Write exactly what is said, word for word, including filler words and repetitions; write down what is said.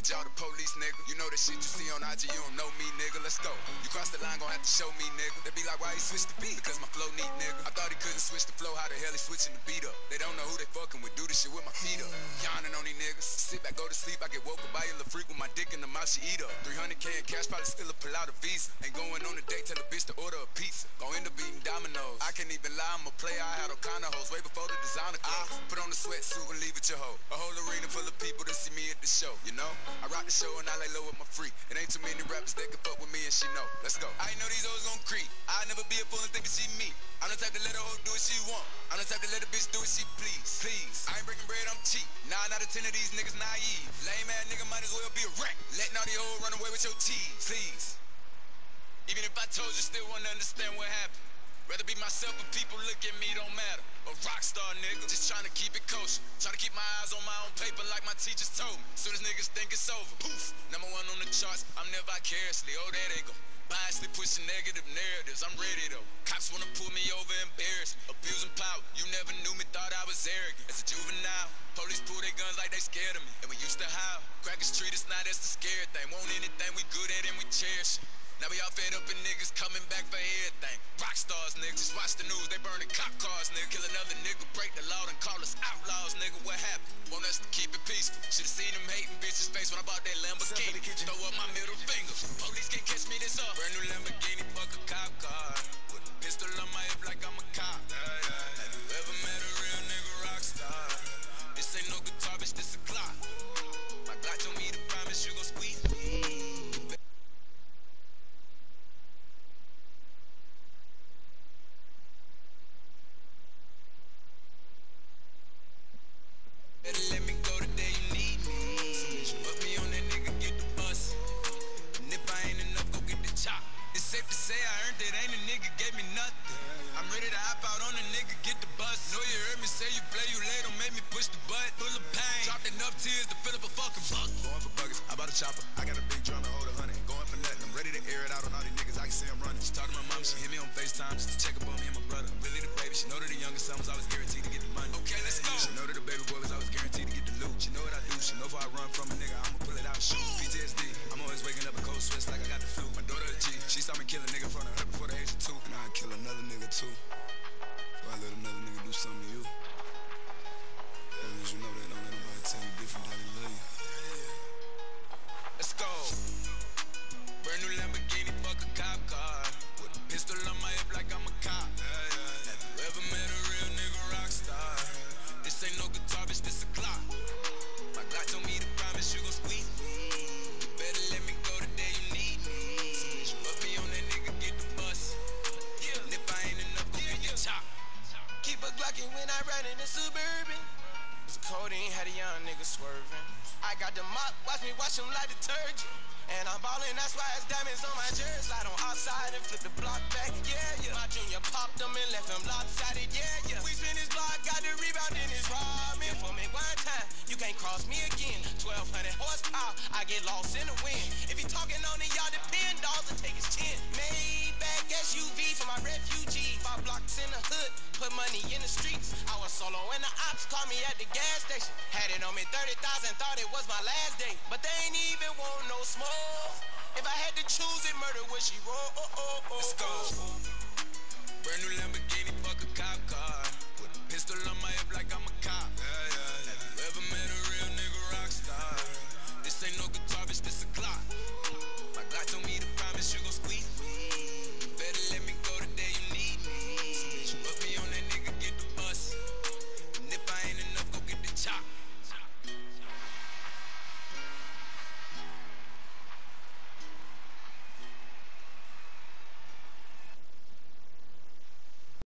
Good job, the police, nigga. You know that shit you see on I G, you don't know me, nigga. Let's go. You cross the line, gon' have to show me, nigga. They be like, why he switched the beat? Because my flow neat, nigga. I thought he couldn't switch the flow, how the hell he switching the beat up? They don't know who they fucking with, do this shit with my feet up. Yawning on these niggas. Sit back, go to sleep, I get woke up by a little freak with my dick in the mouth, she eat up. three hundred K in cash, probably still a pull out a visa. Ain't going on a date, tell a bitch to order a pizza. Gon' end up eating dominoes. I can't even lie, I'm a player, I had all kind of hoes way before the designer clothes. I put on the sweatsuit and leave it your hoe. A whole arena full of people to see me at the show, you know? I rock the show and I lay low with my freak. It ain't too many rappers that can fuck with me and she know. Let's go. I ain't know these hoes gon' creep. I never be a fool and think that she me. I'm the type to let a hoe do what she want. I'm the type to let a bitch do what she please. Please. I ain't breaking bread, I'm cheap. Nine out of ten of these niggas naive. Lame ass nigga might as well be a wreck. Letting all these hoes run away with your teeth. Please. Even if I told you, still wanna understand what happened. Rather be myself, but people look at me, don't matter. A rock star, nigga, just trying to keep it kosher. Trying to keep my eyes on my own paper like my teachers told me. Soon as niggas think it's over, poof, number one on the charts, I'm there vicariously. Oh, there they go. Biasly pushing negative narratives, I'm ready though. Cops wanna pull me over, embarrass me. Abusing power, you never knew me, thought I was arrogant. As a juvenile, police pull their guns like they scared of me. And we used to howl, crackers treat us now, that's the scary thing. Want anything we good at and we cherish it. Now we all fed up and niggas coming back for everything. Rock stars, nigga, just watch the news, they burning cop cars, nigga. Kill another nigga, break the law and call us outlaws, nigga. What happened? Want us to keep it peaceful. Should've seen them hating bitches' face when I bought that Lamborghini. Throw up my middle finger. Police can't catch me this up. Brand new Lamborghini, fuck a cop car. With a pistol on my hip like I'm a cop. Yeah, yeah, yeah. Have you ever met a real nigga rock star? This ain't no guitar, bitch, this a clock. My Glock told me to promise you gon' squeeze me. Better let me go the day you need me. Put me on that nigga, get the bus. And if I ain't enough, go get the chop. It's safe to say I earned it, ain't a nigga gave me nothing. I'm ready to hop out on a nigga, get the bus. Know you heard me say you play, you late, don't make me push the butt. Full of pain, dropped enough tears to fill up a fucking buck. Going for buckets, I bought a chopper. I got a big drum and hold a hundred. Going for nothing, I'm ready to air it out on all these niggas. I can see I'm running. She talked to my mom, she hit me on FaceTime just to check up on me and my brother. Really the baby, she know that the youngest son was always guaranteed to get the money. Okay, let's go. She know that the baby boy was always guaranteed to get the loot. She know what I do, she know if I run from a nigga, I'ma pull it out, shoot. P T S D, I'm always waking up in cold sweats like I got the flu. My daughter a G, she saw me kill a nigga in front of her before the age of two. And I'd kill another nigga too. So I let another nigga do something to you. As long as you know that, don't let nobody tell you different that they love you. Let's go. Brand new Lamborghini, fuck a cop car. With a pistol on my hip like I'm a cop. Yeah, yeah. Have you ever met a real nigga rock star? This ain't no guitar, bitch, this a clock. My Glock told me to promise you gon' squeeze me. You better let me go the day you need me. Put me on that nigga, get the bus. Yeah. And if I ain't enough, go get your chop. Keep a Glockin' when I ride in the Suburban. It's codeine, had a young nigga swerving. I got the mop, watch me wash him like detergent. And I'm ballin', that's why it's diamonds on my jersey. Slide on outside and flip the block back, yeah, yeah. My junior popped him and left him lopsided, yeah, yeah. We spin his block, got the rebound in his ramen. For me one time, you can't cross me again. twelve hundred horsepower, I get lost in the wind. If he talking on it, y'all depend, dogs will take his chin. Maybach S U V for my refugee. Five blocks in the hood, put money in the streets. I was solo and the ops called me at the gas station. Had it on me thirty thousand, thought it was my last day. But they ain't even want no smoke. If I had to choose it, murder would she roll? Oh, oh, oh, Let's go. Brand new Lamborghini, fuck a cop car. With a pistol on my hip like I'm a cop. Yeah, yeah.